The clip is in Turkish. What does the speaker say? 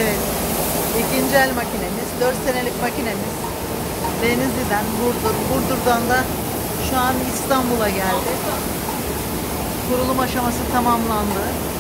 Evet. İkinci el makinemiz. 4 senelik makinemiz. Denizli'den Burdur. Burdur'dan da şu an İstanbul'a geldi. Kurulum aşaması tamamlandı.